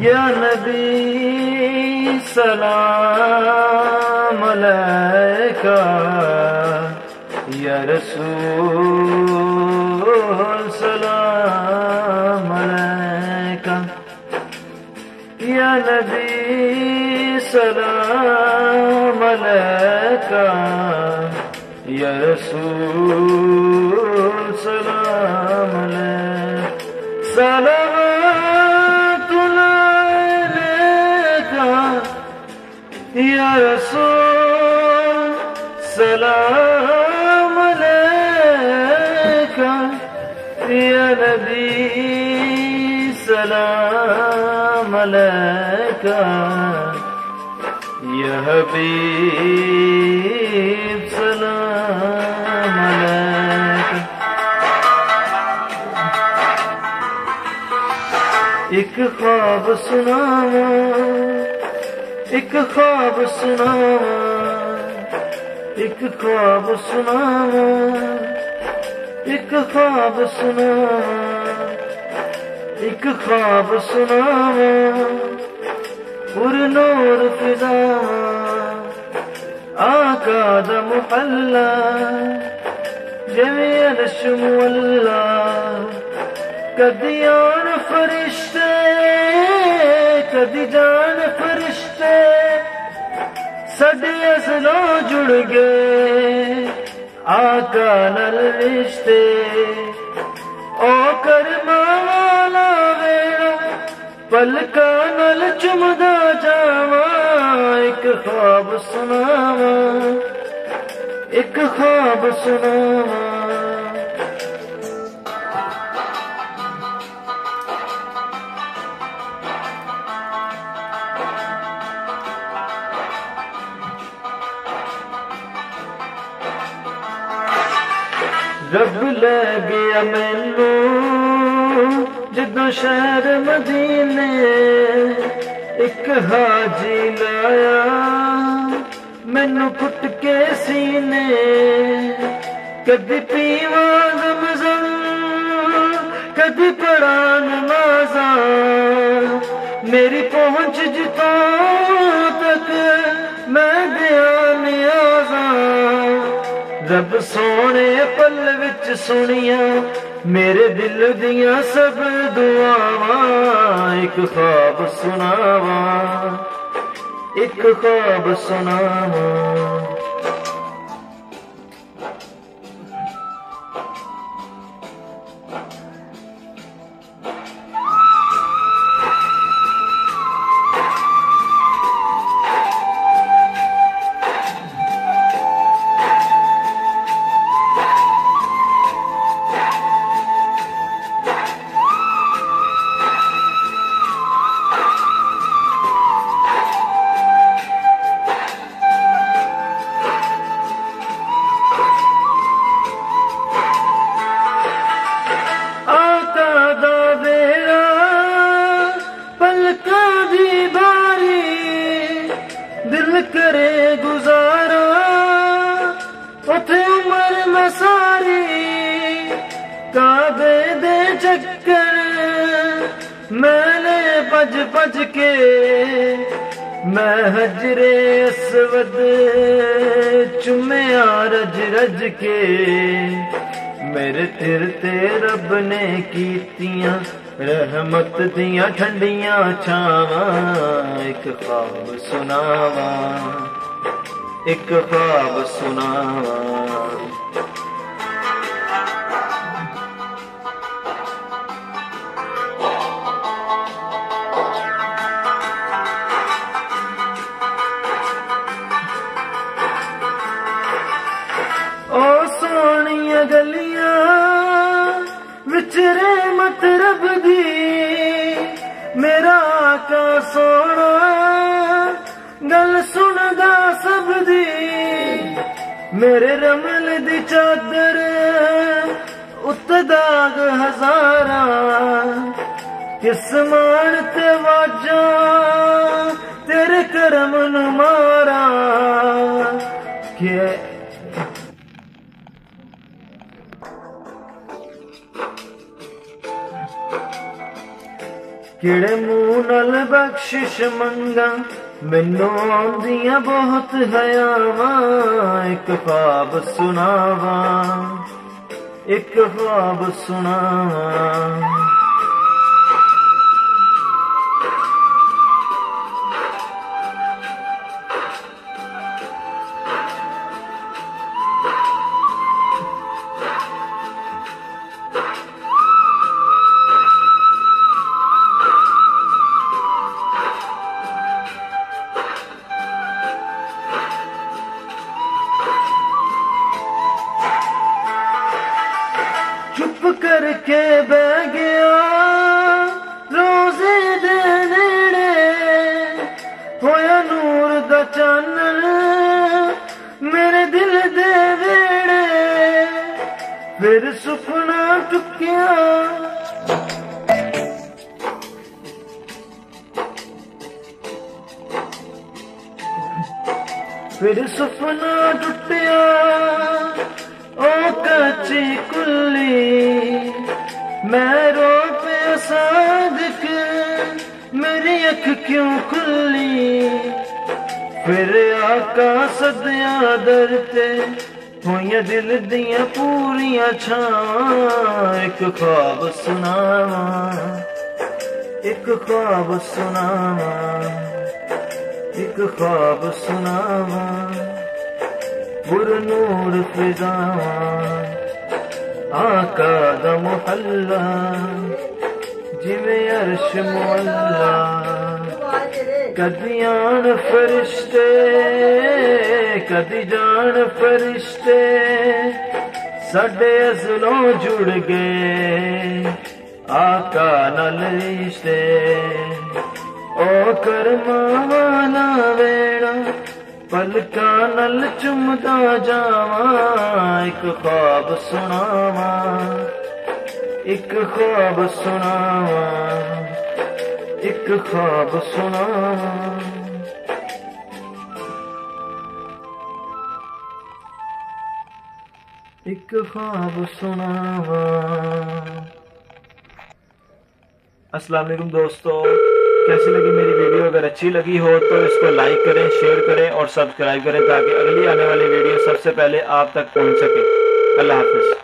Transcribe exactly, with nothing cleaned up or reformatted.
या नबी सलाम अलैका, या रसूल सलाम अलैका, या नबी सलाम अलैका, या रसूल सलाम अलैका। या रसूल सलाम अलैका, या नबी सलाम अलैका, या हबीब सलाम अलैका। एक ख्वाब सुनावा, एक ख्वाब सुनावा, एक ख्वाब सुनावा, एक ख्वाब सुनावा, एक ख्वाब सुनावा, पुरनूर फिजावा, आका दा मुहल्ला, जिवें अर्श मुअल्ला, कदी आन फरिश्ते, कदी जान फरिश्ते, साडे असलों जुड़ गए आका नाल रिश्ते। ओ करमा वाला वेड़ा पलका नाल चुमदा जावा, एक ख्वाब सुनावा, एक ख्वाब सुनावा। रब ले गया मैनू जदों शहर मदीने, एक हाजी लाया मैनू कुट के सीने। कदी पीवा ज़मज़म, कदी पढ़ा नमाज़ा, मेरी पहुंच जितों तक मैं दिया नियाज़ा। रब सोने पल विच सुनिया मेरे दिल दियां सब दुआवां, एक ख्वाब सुनावा, एक ख्वाब सुनावा। दिल करे गुजारा उथे उमर में सारी, काबे दे चक्कर मैंने भज भज के, मैं हजरे असवद चुम्या रज रज के। मेरे तिर ते रब ने कीतियां रहमत दियां ठंडियां छावां, एक ख्वाब सुनावा, एक ख्वाब सुनावा। ओ सोनिया गलियां विचरे मत रब दी, मेरा आका सोना गल सुनदा सब दी। मेरे रमल दी चादर उत्ते दाग हजारा, किस मान ते वाजा तेरे करम नू मारा। के किड़े मुंह नाल बख्शिश मंगा, मैनू आउंदियां बहुत हयावां। एक ख्वाब सुनावा, एक ख्वाब सुनावा। चुप करके बह गया रोजे दे नेड़े, होया नूर दा चानन मेरे दिल दे वेड़े। फिर सुपना टुकिया, फिर सुपना टुटिया ओ कच्ची कुल्ली। मैं रो पे सादिक मेरी अख क्यों खुली। फिर आका सदया दर ते होइया दिल दियां पूरियां छावां। एक ख्वाब सुनावा, एक ख्वाब सुनावा, एक ख्वाब सुनावा। बुरनूर फिजावा आका दा मुहल्ला, जिवें अर्श मुअल्ला। कदी आन फरिश्ते, कदी जान फरिश्ते, साडे अज़लों जुड़ गए आका नाल रिश्ते। ओ करमां वाला वेड़ा पलका नल चुमदा जावां। एक ख्वाब सुनावा, एक ख्वाब सुनावा, एक ख्वाब सुनावा। एक ख्वाब सुनावा। अस्सलाम वालेकुम दोस्तों, कैसी लगी मेरी वीडियो? अगर अच्छी लगी हो तो इसको लाइक करें, शेयर करें और सब्सक्राइब करें ताकि अगली आने वाली वीडियो सबसे पहले आप तक पहुंच सके। अल्लाह हाफिज।